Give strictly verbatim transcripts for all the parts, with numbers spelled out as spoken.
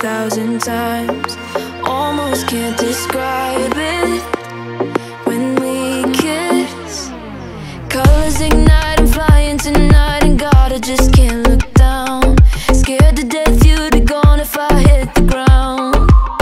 thousand times. Almost can't describe it. When we kiss, colors ignite, I'm flying tonight. And God, I just can't look down. Scared to death you'd be gone if I hit the ground.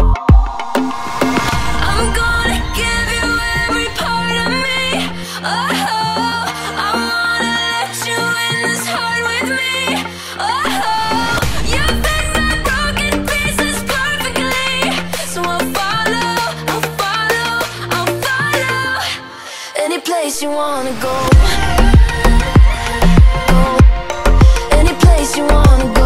I'm gonna give you every part of me. Oh, I wanna let you in this heart with me. Oh, you fit my broken pieces perfectly. So I'll follow, I'll follow, I'll follow any place you wanna go. Go any place you wanna go.